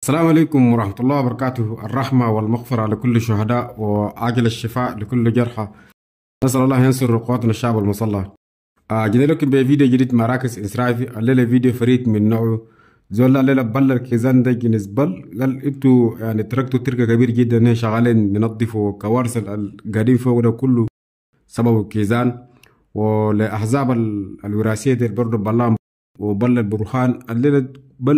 السلام عليكم ورحمة الله وبركاته. الرحمة والمغفرة لكل الشهداء وعاجل الشفاء لكل جرحى. نسأل الله ينصر قواتنا الشعب المصلى. جينا لكم بفيديو جديد مراكز إسرائيل. الليلة فيديو فريد من نوعه. زول الليلة بلر كيزان ده جنس قال انتوا يعني تركتوا تركة كبير جدا شغالين ننظفوا كوارث القاعدين فوق ده كله سبب كيزان ولأحزاب الوراثية دي برضه بلام وبلر برهان الليلة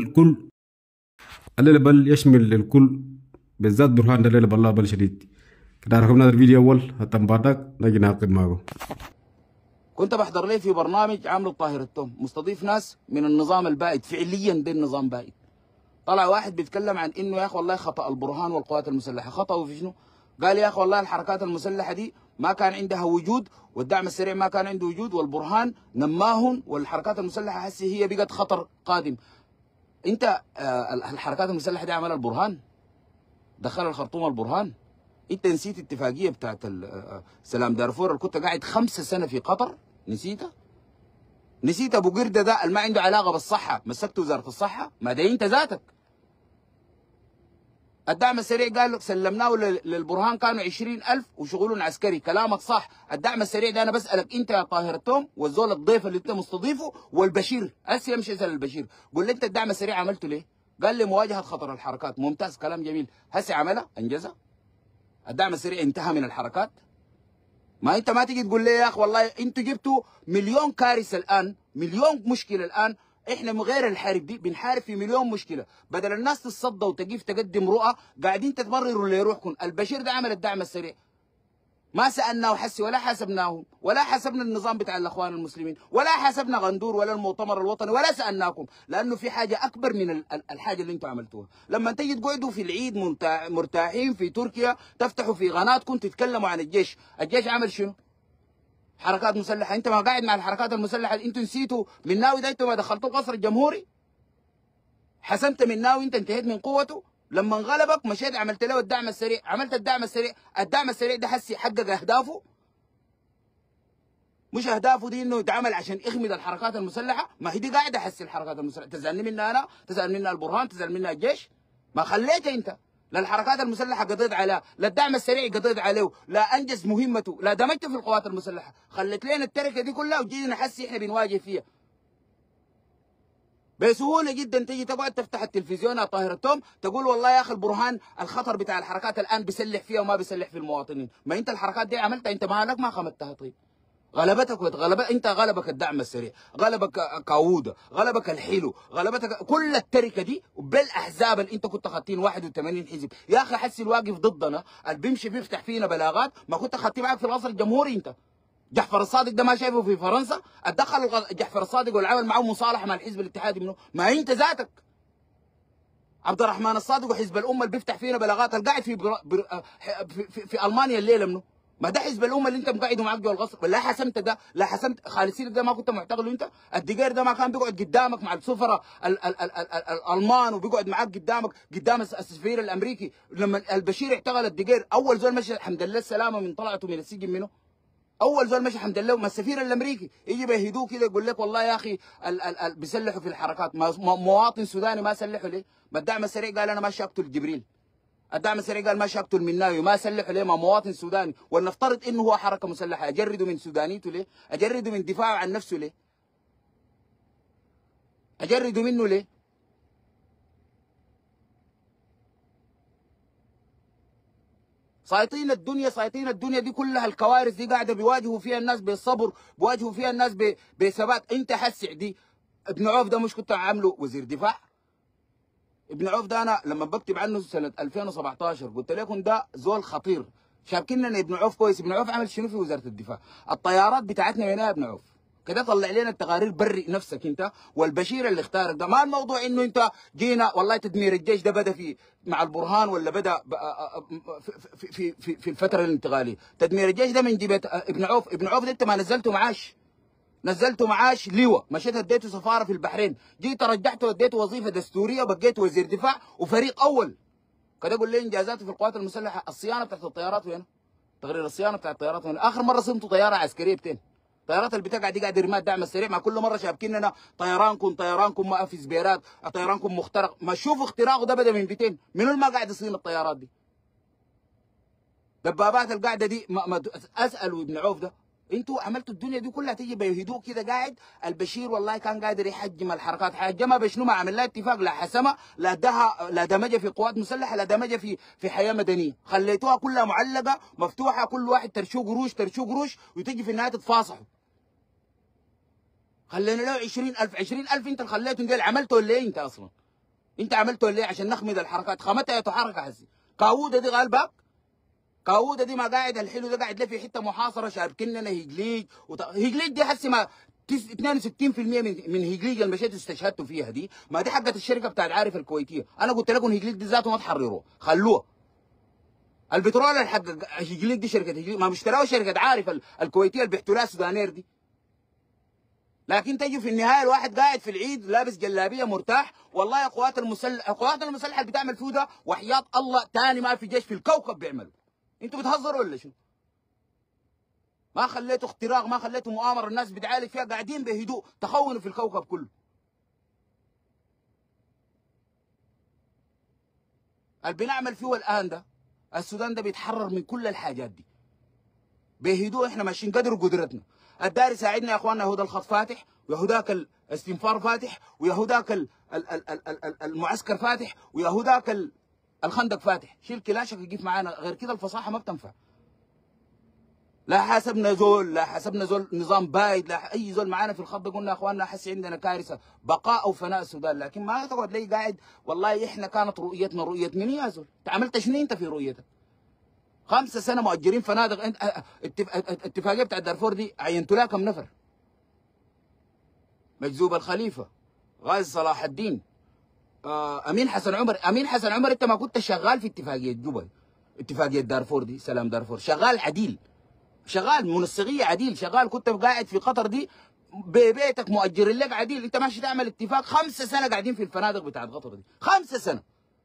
بل يشمل الكل بالذات برهان دليل بالله بل شديد كده. ركبنا الفيديو اول هتم بعدك نجي نعقد معه. كنت بحضر لي في برنامج عامله طاهر التوم مستضيف ناس من النظام البائد، فعليا ده النظام بائد. طلع واحد بيتكلم عن انه يا اخي والله خطأ البرهان والقوات المسلحه. خطأوا في شنو؟ قال يا اخي والله الحركات المسلحه دي ما كان عندها وجود، والدعم السريع ما كان عنده وجود، والبرهان نماهم، والحركات المسلحه هسه هي بقت خطر قادم. انت الحركات المسلحه دي عملها البرهان، دخل الخرطوم البرهان. انت نسيت اتفاقيه بتاعت سلام دارفور اللي كنت قاعد 5 سنة في قطر؟ نسيتها؟ نسيت ابو قرده ده اللي ما عنده علاقه بالصحه مسكت وزاره الصحه؟ ما ده انت ذاتك. الدعم السريع قال سلمناه للبرهان كانوا 20,000 وشغلهم عسكري. كلامك صح. الدعم السريع ده انا بسالك انت يا طاهر التوم والزول الضيف اللي انت مستضيفه والبشير هسه يمشي يسال البشير قول لي انت الدعم السريع عملته ليه؟ قال لي مواجهه خطر الحركات. ممتاز، كلام جميل. هسه عملها انجزها؟ الدعم السريع انتهى من الحركات؟ ما انت ما تيجي تقول لي يا اخي والله انتوا جبتوا مليون كارثه الان، مليون مشكله الان. احنا من غير الحرب دي بنحارب في مليون مشكله. بدل الناس تتصدى وتقيف تقدم رؤى قاعدين تتمرروا لروحكم. البشير ده عمل الدعم السريع، ما سالناه حسي ولا حاسبناهم ولا حاسبنا النظام بتاع الاخوان المسلمين ولا حاسبنا غندور ولا المؤتمر الوطني ولا سالناكم، لانه في حاجه اكبر من الحاجه اللي انتم عملتوها. لما تيجي تقعدوا في العيد مرتاحين في تركيا تفتحوا في قناتكم تتكلموا عن الجيش. الجيش عمل شنو؟ حركات مسلحه. انت ما قاعد مع الحركات المسلحه؟ انتوا نسيتوا مناوي ده؟ انتوا ما دخلتوا القصر الجمهوري؟ حسمت مناوي، انت انتهيت من قوته. لما انغلبك مشيت عملت له الدعم السريع. عملت الدعم السريع. الدعم السريع ده حسي حقق اهدافه؟ مش اهدافه دي انه يتعمل عشان يخمد الحركات المسلحه؟ ما هي دي قاعده حسي الحركات المسلحه. تزعلني منها انا؟ تزعل منها البرهان؟ تزعل منها الجيش؟ ما خليتها انت. لا الحركات المسلحه قضيت عليها، لا الدعم السريع قضيت عليه، لا انجز مهمته، لا دمجته في القوات المسلحه. خلت لنا التركه دي كلها وجينا نحسي احنا بنواجه فيها بسهوله جدا. تيجي تقعد تفتح التلفزيون يا طاهر التوم تقول والله يا اخي البرهان الخطر بتاع الحركات الان بيسلح فيها وما بيسلح في المواطنين. ما انت الحركات دي عملتها، انت مالك ما خمدتها؟ طيب غلبتك انت غلبك الدعم السريع، غلبك كاوودا، غلبك الحلو، غلبتك كل التركه دي بالاحزاب اللي انت كنت خاطين 81 حزب. يا اخي حسي الواقف ضدنا اللي بيمشي بيفتح فينا بلاغات ما كنت خاطيه معك في القصر الجمهوري انت؟ جعفر الصادق ده ما شايفه في فرنسا؟ اتدخل جعفر الصادق والعمل معه مصالحه مع الحزب الاتحادي منه؟ ما انت ذاتك. عبد الرحمن الصادق وحزب الامه اللي بيفتح فينا بلاغات القاعد في المانيا الليله منه؟ ما ده حزب الامه اللي انت مقعده معاك جوا القصر. لا حسمت ده، لا حسمت خالد سيرك ده ما كنت معتقله انت؟ الدقير ده ما كان بيقعد قدامك مع السفراء الالمان وبيقعد معاك قدام السفير الامريكي؟ لما البشير اعتقل الدقير اول زول مشى الحمد لله السلامه من طلعته من السجن منه؟ اول زول مشى الحمد لله ما السفير الامريكي يجي بيهدوه كده يقول لك والله يا اخي بيسلحوا في الحركات. مواطن سوداني ما سلحوا ليه؟ ما الدعم السريع قال انا ما شاقتل جبريل، الدعم السريع قال ما شاقتل مناوي، ما سلحوا ليه؟ ما مواطن سوداني. ولنفترض انه هو حركه مسلحه، اجرده من سودانيته ليه؟ اجرده من دفاعه عن نفسه ليه؟ اجرده منه ليه؟ سايطين الدنيا دي كلها. الكوارث دي قاعده بيواجهوا فيها الناس بالصبر، بيواجهوا فيها الناس بثبات. انت حسع دي ابن عوف ده مش كنت عامله وزير دفاع؟ ابن عوف ده انا لما بكتب عنه سنه 2017 قلت لكم ده زول خطير. شابكين ابن عوف كويس. ابن عوف عمل شنو في وزاره الدفاع؟ الطيارات بتاعتنا وينها يا ابن عوف؟ كده طلع لنا التقارير. برئ نفسك انت والبشير اللي اختارك ده. ما الموضوع انه انت جينا والله تدمير الجيش ده بدا في مع البرهان ولا بدا في الفتره الانتقاليه. تدمير الجيش ده من جبهه ابن عوف. ابن عوف ده انت ما نزلته معاش، نزلته معاش لواء، مشيت اديته سفاره في البحرين، جيت رجعته اديته وظيفه دستوريه وبقيت وزير دفاع وفريق اول. كده قول لي انجازاته في القوات المسلحه. الصيانه بتاعت الطيارات وين؟ تقرير الصيانه بتاعت الطيارات وين؟ اخر مره صنتوا طياره عسكريه بتين؟ طيارات البتاع قاعد يرمات دعم السريع، مع كل مره شابكيننا طيرانكم ما في سبيرات، طيرانكم مخترق. ما شوفوا اختراقه ده بدا من 200. منو اللي ما قاعد يصين الطيارات دي؟ دبابات القاعده دي ما اسالوا ابن عوف ده، انتوا عملتوا الدنيا دي كلها تيجي بهدوء كده قاعد. البشير والله كان قادر يحجم الحركات، حجمها بشنو؟ ما عمل لها اتفاق، لا حسمها، لا دها، لا دمجها في قوات مسلحه، لا دمجها في حياه مدنيه، خليتوها كلها معلقه مفتوحه، كل واحد ترشوه قروش ترشوه قروش، وتجي في النهايه تتفاصحوا. خلينا له 20,000 20,000. انت اللي خليتهم ديل عملتوا ليه انت اصلا؟ انت عملتوا ليه عشان نخمد الحركات؟ خمتها تحرك حسي. قاوده دي غالبك، قاوده دي ما قاعد الحلو ده قاعد له في حته محاصره شابكننا هيجليج هيجليج دي حسي ما 62% من هيجليج اللي مشيتوا استشهدتوا فيها دي، ما دي حقت الشركه بتاعت عارف الكويتيه. انا قلت لكم هيجليج دي ذاته ما تحرروه، خلوها. البترول الحق هيجليج دي شركه هيجليج ما مشتراها شركه عارف الكويتيه اللي بيحتوا لها السودانير دي. لكن تجي في النهايه الواحد قاعد في العيد لابس جلابيه مرتاح، والله قوات المسلحه اللي بتعمل فيه ده وحياه الله تاني ما في جيش في الكوكب بيعملوا. انتوا بتهزروا ولا شو؟ ما خليتوا اختراق، ما خليتوا مؤامره الناس بتعالج فيها، قاعدين بهدوء تخونوا في الكوكب كله. اللي بنعمل فيه الان ده، السودان ده بيتحرر من كل الحاجات دي بهدوء. احنا ماشيين قدر قدرتنا. الدار يساعدنا يا اخواننا، يهود الخط فاتح، ويهوداك الاستنفار فاتح، ويهوداك المعسكر فاتح، ويهوداك الخندق فاتح. شيل كلاشك يجيب معانا، غير كده الفصاحه ما بتنفع. لا حسبنا زول، لا حسبنا زول نظام بايد، لا اي زول معانا في الخط. قلنا يا اخواننا حسي عندنا كارثه، بقاء او فناء السودان. لكن ما تقعد لي قاعد والله احنا كانت رؤيتنا رؤيه من يا زول. انت عملت شنو انت في رؤيتك؟ 5 سنة مؤجرين فنادق. انت اتفاقيه بتاعت دارفور دي عينتوا لها كم نفر؟ مجذوب الخليفه، غازي صلاح الدين، امين حسن عمر. امين حسن عمر انت ما كنت شغال في اتفاقيه جوبا، اتفاقيه دارفور دي، سلام دارفور، شغال عديل، شغال منسقيه عديل، شغال كنت قاعد في قطر دي ببيتك مؤجرين لك عديل. انت ماشي تعمل اتفاق. 5 سنة قاعدين في الفنادق بتاعت قطر دي، 5 سنة.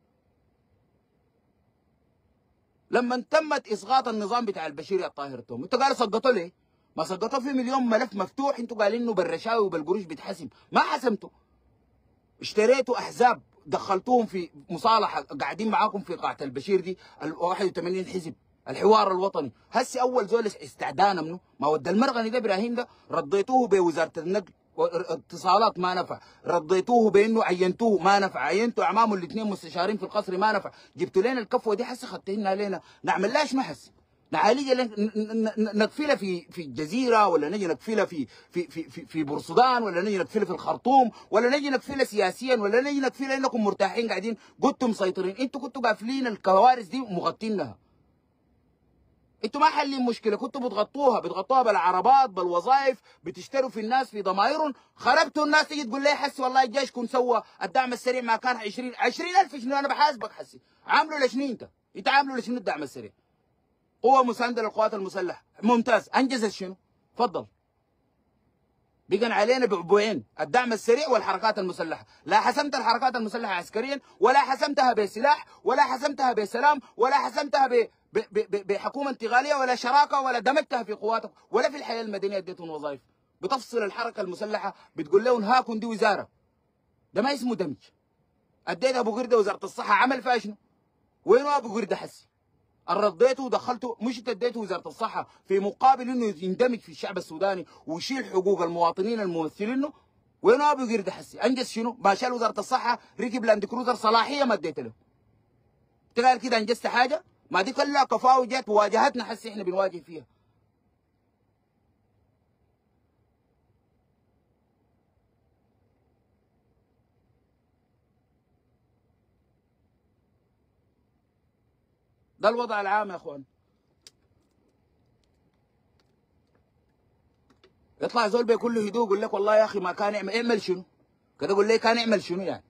لما تمت اسقاط النظام بتاع البشير يا طاهر التوم، انتوا قالوا سقطوا ليه؟ ما سقطوا في مليون ملف مفتوح، انتوا قالين انه بالرشاوي وبالقروش بيتحسم، ما حسمتوا. اشتريتوا احزاب دخلتوهم في مصالحه، قاعدين معاكم في قاعه البشير دي 81 حزب، الحوار الوطني. هسه اول زول استعدانا منه ما ود المرغني ده ابراهيم ده، رديتوه بوزاره النقل واتصالات ما نفع، رديتوه بانه عينتوه ما نفع، عينتوا اعمامه الاثنين مستشارين في القصر ما نفع، جبتوا لنا الكفوه دي حسي خدتينها لنا، نعمل لها شنو حسي؟ نعالجها نكفلها في الجزيره، ولا نجي نكفلها في بورسودان، ولا نجي نكفلها في الخرطوم، ولا نجي نكفلها سياسيا، ولا نجي نكفلها انكم مرتاحين قاعدين كنتم مسيطرين. انتوا كنتوا قافلين الكوارث دي ومغطينها. انتوا ما حلين مشكله، كنتوا بتغطوها بالعربات بالوظائف، بتشتروا في الناس في ضمائرهم، خربتوا الناس. تيجي تقول لي حسي والله الجيش كن سوى الدعم السريع ما كان 20,000 شنو؟ انا بحاسبك حسي، عاملوا لشنو انت عاملوا لشنو الدعم السريع؟ قوة مساندة للقوات المسلحة، ممتاز، أنجزت شنو؟ تفضل. بقى علينا بعبوين، الدعم السريع والحركات المسلحة. لا حسمت الحركات المسلحة عسكريا، ولا حسمتها بسلاح، ولا حسمتها بسلام، ولا حسمتها بحكومة انتقالية، ولا شراكة، ولا دمجتها في قواتك، ولا في الحياة المدنية اديتهم وظائف. بتفصل الحركة المسلحة، بتقول لهم هاكم دي وزارة. ده ما اسمه دمج. اديت أبو قردة وزارة الصحة، عمل فيها شنو؟ وينو أبو قردة حسي؟ رديته ودخلته، مش اديته وزاره الصحه في مقابل انه يندمج في الشعب السوداني ويشيل حقوق المواطنين الممثلينه. وين ابو قرد حسي؟ انجز شنو؟ ما شال وزاره الصحه، ركب لاند كروزر صلاحيه ما اديت له. انت قال كده انجزت حاجه؟ ما دي كلها كفاوي جات وواجهتنا حسي احنا بنواجه فيها. ده الوضع العام يا اخوان. يطلع زول بكل هدوء يقول لك والله يا اخي ما كان اعمل شنو؟ كده يقول لي كان يعمل شنو يعني؟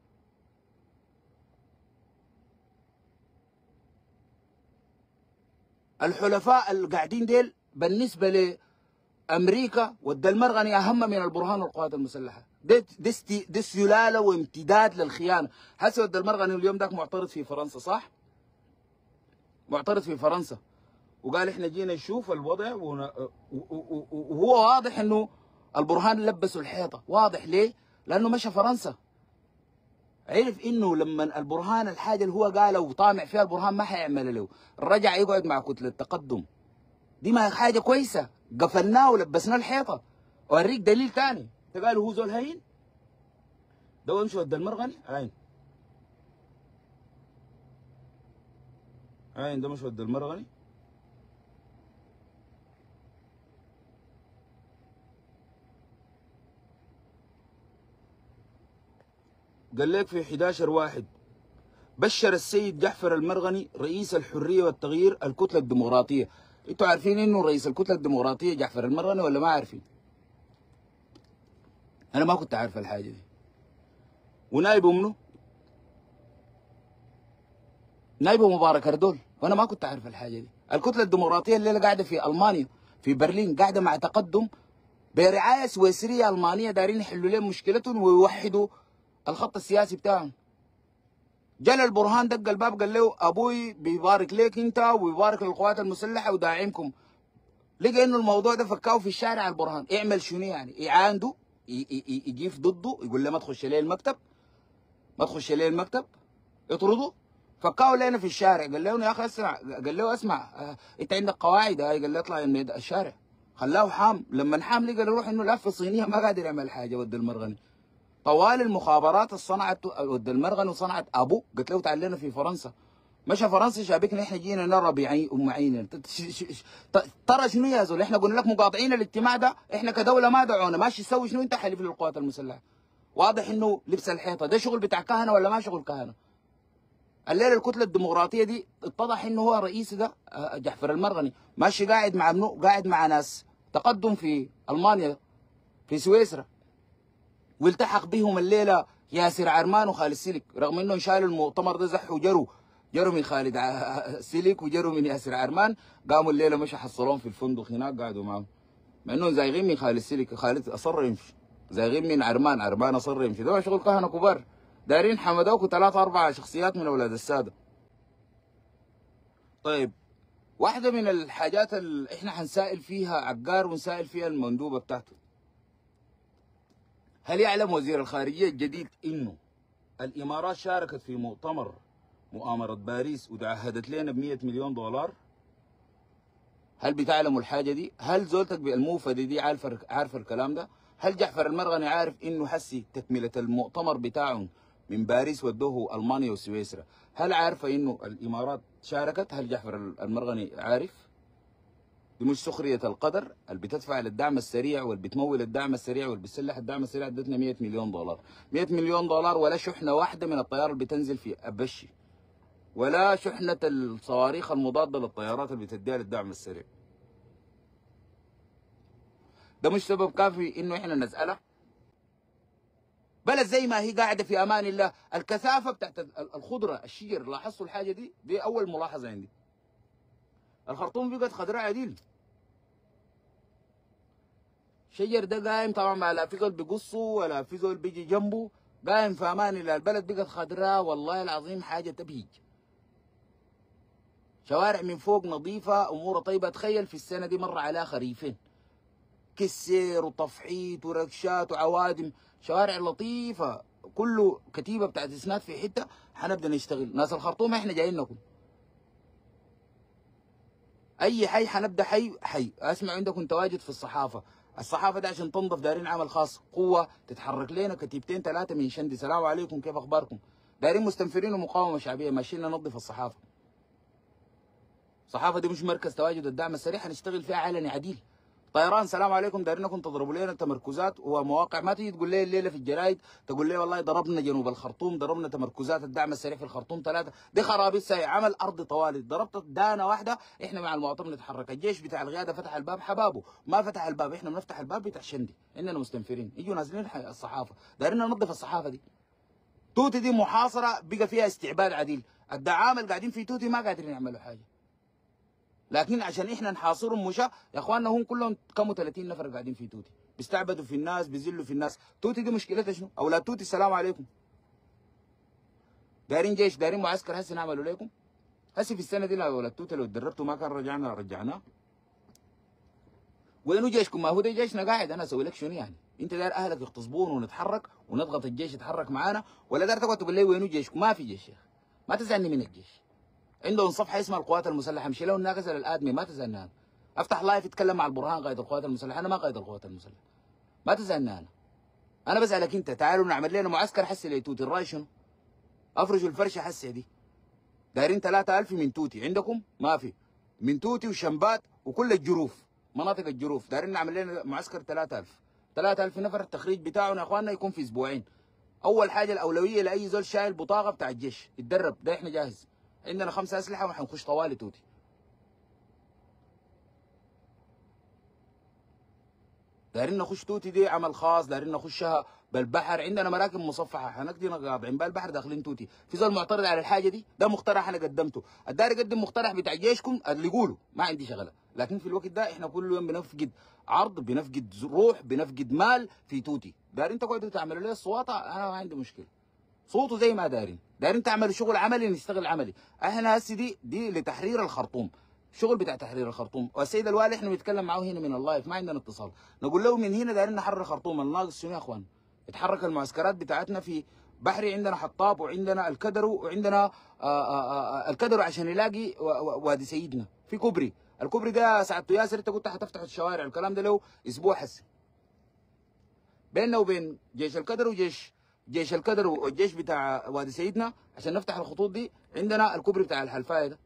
الحلفاء القاعدين ديل بالنسبه لامريكا والدلمرغني اهم من البرهان والقوات المسلحه. دي سلاله وامتداد للخيانه. حسب الدلمرغني اليوم ذاك معترض في فرنسا، صح؟ معترض في فرنسا، وقال احنا جينا نشوف الوضع وهو واضح انه البرهان لبسوا الحيطه. واضح ليه؟ لانه مشى فرنسا، عرف انه لما البرهان الحاجه اللي هو قالها وطامع فيها البرهان ما حيعمل له، رجع يقعد مع كتله التقدم. دي ما حاجه كويسه، قفلناه ولبسناه الحيطه. اوريك دليل ثاني، انت قالوا هو زول هين؟ ده يمشي ود المرغني عين عين، ده مش ود المرغني. قال لك في 11/1 بشر السيد جعفر المرغني رئيس الحريه والتغيير الكتله الديمقراطيه. انتوا عارفين انه رئيس الكتله الديمقراطيه جعفر المرغني ولا ما عارفين؟ انا ما كنت عارف الحاجه دي. ونائبه منه؟ نائبه مبارك اردول، وانا ما كنت عارف الحاجه دي. الكتله الديمقراطيه الليله قاعده في المانيا، في برلين، قاعده مع تقدم برعايه سويسريه المانيه، دايرين يحلوا لهم مشكلتهم ويوحدوا الخط السياسي بتاعهم. جل البرهان دق الباب قال له ابوي بيبارك ليك انت وبيبارك للقوات المسلحه وداعمكم. لقى انه الموضوع ده فكاو في الشارع. البرهان يعمل شنو يعني؟ يعانده، يجيف ضده، يقول له ما تخش لي المكتب، ما تخش لي المكتب، يطرده. فكاو لنا في الشارع. قال له يا اخي اسمع، قال له اسمع انت عندك قواعد. قال له اطلع من الشارع. خلاه حام. لما حام لقى يروح انه لف صينيه ما قادر يعمل حاجه. ود المرغني طوال المخابرات صنعت ود المرغني وصنعت ابوه. قلت له تعال لنا في فرنسا. مشى فرنسا شابكنا. احنا جينا نرى بعين عيننا. ترى شنو يا زول؟ احنا قلنا لك مقاطعين الاجتماع ده، احنا كدوله ما دعونا. ماشي تسوي شنو انت حليف للقوات المسلحه؟ واضح انه لبس الحيطه ده شغل بتاع كهنه ولا ما شغل كهنه؟ الليله الكتله الديمقراطيه دي اتضح انه هو رئيس ده جعفر المرغني ماشي قاعد مع منو؟ قاعد مع ناس تقدم في المانيا، في سويسرا، والتحق بهم الليله ياسر عرمان وخالد سلك. رغم انهم شالوا المؤتمر ده زحوا جروا من خالد سلك وجروا من ياسر عرمان. قاموا الليله مش حصلوهم في الفندق هناك قعدوا معهم، مع انهم زايغين من خالد سلك. خالد اصر يمشي. زايغين من عرمان اصر يمشي. ده شغل كهنه كبار دايرين حمدوك 3-4 شخصيات من اولاد الساده. طيب، واحده من الحاجات اللي احنا حنسائل فيها عقار ونسائل فيها المندوبه بتاعته، هل يعلم وزير الخارجيه الجديد انه الامارات شاركت في مؤامره باريس وتعهدت لنا ب100 مليون دولار؟ هل بتعلموا الحاجه دي؟ هل زولتك بالموفده دي عارفه الكلام ده؟ هل جعفر المرغني عارف انه حسي تكمله المؤتمر بتاعهم من باريس ودوه المانيا وسويسرا؟ هل عارفه انه الامارات شاركت؟ هل جعفر المرغني عارف؟ دي مش سخريه القدر اللي بتدفع للدعم السريع واللي بتمول الدعم السريع واللي بتسلح الدعم السريع ادتنا 100 مليون دولار. 100 مليون دولار ولا شحنه واحده من الطياره اللي بتنزل في ابشي، ولا شحنه الصواريخ المضاده للطيارات اللي بتديها للدعم السريع. ده مش سبب كافي انه احنا نساله؟ بلد زي ما هي قاعده في امان الله، الكثافه بتاعت الخضره الشجر، لاحظتوا الحاجه دي؟ دي اول ملاحظه عندي. الخرطوم بقت خضراء عديل. شجر ده قايم طبعا، ما لا في زول بيقصه ولا في زول بيجي جنبه، قايم في امان الله. البلد بقت خضراء والله العظيم حاجه تبهج. شوارع من فوق نظيفه، امورها طيبه. تخيل في السنه دي مر عليها خريفين، كسير وتفحيط وركشات وعوادم، شوارع لطيفه. كله كتيبه بتاعت اسناد في حته. حنبدا نشتغل. ناس الخرطوم احنا جايين لكم. اي حي حنبدا حي. اسمع، عندكم تواجد في الصحافه. الصحافه دي عشان تنظف دايرين عمل خاص، قوه تتحرك لنا كتيبتين 3 من شندي. سلام عليكم، كيف اخباركم؟ دايرين مستنفرين ومقاومه شعبيه ماشيين ننظف الصحافه. الصحافه دي مش مركز تواجد الدعم السريع، حنشتغل فيها علني عديل. طيران سلام عليكم، دايرينكم تضربوا لنا تمركزات ومواقع. ما تيجي تقول لي الليله في الجرايد، تقول لي والله ضربنا جنوب الخرطوم، ضربنا تمركزات الدعم السريع في الخرطوم 3. دي خرابيط ساي عمل ارضي طوالي. ضربت دانه واحده. احنا مع المواطن نتحرك. الجيش بتاع القياده فتح الباب حبابه، ما فتح الباب. احنا بنفتح الباب بتاع شندي. اننا مستنفرين يجوا نازلين الصحافه، دايرين ننظف الصحافه دي. توتي دي محاصره بقى فيها استعباد عديل. الدعامه اللي قاعدين في توتي ما قادرين يعملوا حاجه، لكن عشان احنا نحاصرهم مشى. يا اخواننا هم كلهم كم 30 نفر قاعدين في توتي، بيستعبدوا في الناس، بيذلوا في الناس. توتي دي مشكلتها شنو؟ اولاد توتي السلام عليكم. دايرين جيش، دايرين معسكر، هسه نعملوا لكم. هسي في السنه دي لو التوته لو اتدربتوا ما كان رجعناه. وينو جيشكم؟ ما هو ده جيشنا قاعد. انا اسوي لك شنو يعني؟ انت داير اهلك يغتصبون ونتحرك ونضغط الجيش يتحرك معانا، ولا داير تقعد تقول لي وينو جيشكم؟ ما في جيش يا اخي، ما تزعلني من الجيش. عندهم صفحه اسمها القوات المسلحه، امشي له الناقص للادمي، ما تزعلني انا. افتح لايف يتكلم مع البرهان قائد القوات المسلحه، انا ما قائد القوات المسلحه، ما تزعلني انا. انا بسالك انت، تعالوا نعمل لنا معسكر حسي لتوتي. الراي شنو؟ افرجوا الفرشه حسي دي. دايرين 3000 من توتي، عندكم ما في. من توتي وشمبات وكل الجروف، مناطق الجروف، دايرين نعمل لنا معسكر 3000 نفر. التخريج بتاعنا يا اخواننا يكون في اسبوعين. اول حاجه الاولويه لاي زول شايل بطاقه بتاع الجيش يتدرب، ده احنا جاهز. عندنا 5 اسلحه وحنخش طوالي توتي. دايرين نخش توتي دي عمل خاص، دايرين نخشها بالبحر. عندنا مراكب مصفحه حنقضي قاطعين بالبحر داخلين توتي. في زول معترض على الحاجه دي؟ ده مقترح انا قدمته. الداير يقدم مقترح بتاع جيشكم اللي يقولوا، ما عندي شغله. لكن في الوقت ده احنا كل يوم بنفقد عرض، بنفقد روح، بنفقد مال في توتي. دايرين تقعدوا تعملوا لي الصواطه، انا ما عندي مشكله. صوته زي ما دايرين تعملوا شغل عملي، نشتغل عملي. احنا هسه دي لتحرير الخرطوم، شغل بتاع تحرير الخرطوم. والسيد الوالي احنا بنتكلم معه هنا من اللايف، ما عندنا اتصال. نقول له من هنا دايرين نحرر الخرطوم. الناقص شنو يا اخوان؟ يتحرك المعسكرات بتاعتنا في بحري، عندنا حطاب وعندنا الكدرو وعندنا الكدرو عشان يلاقي وادي سيدنا في كوبري. الكوبري ده سعادته ياسر انت قلت حتفتحوا الشوارع، الكلام ده له اسبوع هسه. بيننا وبين جيش الكدرو جيش الكدرو والجيش بتاع وادي سيدنا عشان نفتح الخطوط دي، عندنا الكوبري بتاع الحلفايه ده،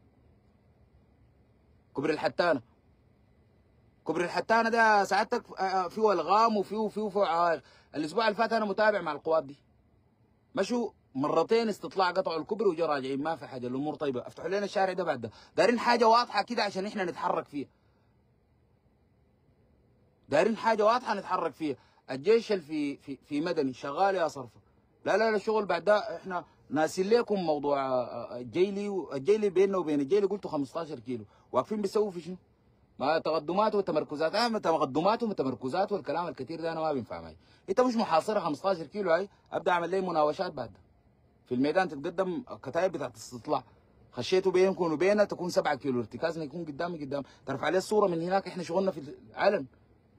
كوبري الحتانه. كوبري الحتانه ده سعادتك فيه الغام وفيه عوائق. الاسبوع اللي فات انا متابع مع القوات دي، مشوا مرتين استطلاع، قطعوا الكوبري وجا راجعين، ما في حاجه، الامور طيبه. افتحوا لنا الشارع ده بعد ده. دايرين حاجه واضحه كده عشان احنا نتحرك فيها. دايرين حاجه واضحه نتحرك فيها. الجيش اللي في مدني شغال يا صرفه. لا الشغل بعد ده احنا ناسين لكم موضوع الجيلي بيننا وبين الجيلي قلتوا 15 كيلو، واقفين بيسووا في شنو؟ ما تقدمات وتمركزات. تقدمات وتمركزات والكلام الكثير ده انا ما بينفع معي. انت مش محاصره 15 كيلو هاي، ابدا اعمل لي مناوشات بعد ده. في الميدان تتقدم كتائب بتاعت استطلاع، خشيتوا بينكم وبيننا تكون 7 كيلو، ارتكازنا يكون قدام، ترفع عليه الصوره من هناك. احنا شغلنا في العلن،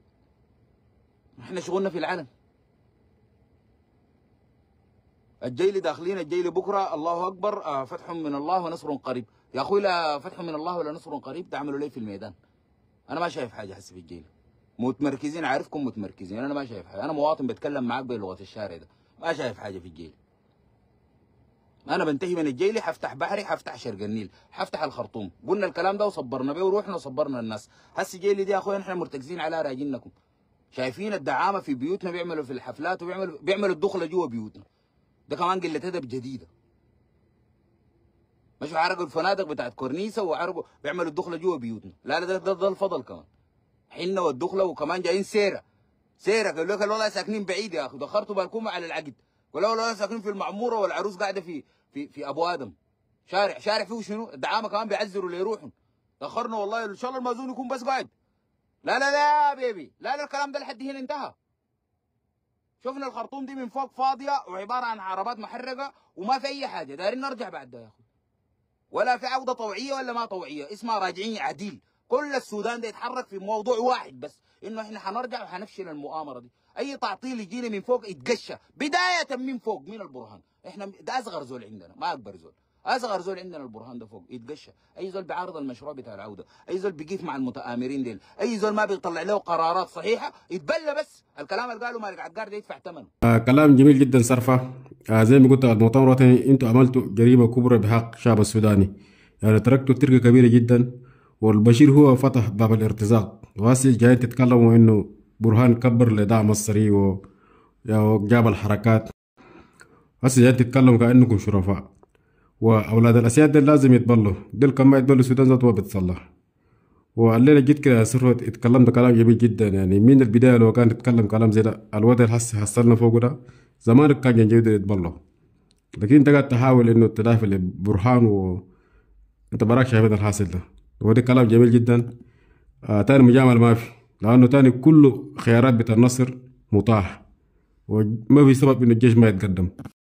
احنا شغلنا في العلن. الجيل داخلين، الجيل بكره الله اكبر، فتح من الله ونصر قريب. يا اخوي لا فتح من الله ولا نصر قريب، تعملوا ليه في الميدان؟ انا ما شايف حاجه هسه في الجيل. متمركزين، عارفكم متمركزين، انا ما شايف حاجه. انا مواطن بتكلم معاك بلغه الشارع ده، ما شايف حاجه في الجيل. انا بنتهي من الجيلي، حفتح بحري، حفتح شرق النيل، حفتح الخرطوم. قلنا الكلام ده وصبرنا بيه ورحنا وصبرنا الناس. هسه جيلي دي يا اخويا احنا مرتكزين على راجلنكم. شايفين الدعامه في بيوتنا، بيعملوا في الحفلات وبيعملوا الدخله جوا بيوتنا. ده كمان قله ادب جديده. مش عرقوا الفنادق بتاعت كورنيسه وعرقوا بيعملوا الدخله جوا بيوتنا. لا ده الفضل كمان. حنا والدخله وكمان جايين سيره قالوا لك والله ساكنين بعيد يا اخي، دخرتوا بالكم على العقد. قالوا والله ساكنين في المعموره والعروس قاعده في ابو ادم. شارع فيه شنو؟ الدعامه كمان بيعذروا ليروحوا. دخرنا والله ان شاء الله المأذون يكون بس قاعد. لا يا بيبي، لا الكلام ده لحد هنا انتهى. شفنا الخرطوم دي من فوق فاضيه وعباره عن عربات محرقه وما في اي حاجه. دايرين نرجع بعد ده يا اخي، ولا في عوده طوعيه ولا ما طوعيه، اسمها راجعين عديل. كل السودان ده يتحرك في موضوع واحد بس، انه احنا حنرجع وحنفشل المؤامره دي. اي تعطيل يجينا من فوق يتقشى بدايه من فوق من البرهان. احنا ده اصغر زول عندنا، ما اكبر زول. اصغر زول عندنا البرهان ده فوق يتقشى. اي زول بيعارض المشروع بتاع العوده، اي زول بيقيف مع المتآمرين ديل، اي زول ما بيطلع له قرارات صحيحه يتبلى بس. الكلام اللي قاله مالك عقار ده يدفع ثمنه. كلام جميل جدا صرفه. زي ما قلت المؤتمر الوطني انتوا عملتوا جريمه كبرى بحق الشعب السوداني. يعني تركتوا تركه كبيره جدا، والبشير هو فتح باب الارتزاق. وهسه جايين تتكلموا انه برهان كبر لدعم السري وجاب الحركات. هسه جايين تتكلموا كانكم شرفاء، واولاد الاسياد دول لازم يتبلوا. دول كمان ما يتبلوا السودان ذاته بتصلح. والليله جيت كده سرت اتكلمت كلام جميل جدا. يعني من البدايه لو كان تتكلم كلام زي ده، الوضع اللي حصلنا فوق ده زمانك كان جنجيد يتبلوا. لكن انت قاعد تحاول انه تدافع لبرهان وانت براك شايف الحاصل ده. وده كلام جميل جدا. تاني مجامل ما في، لانه تاني كله خيارات بتاع النصر متاح، وما في سبب انه الجيش ما يتقدم.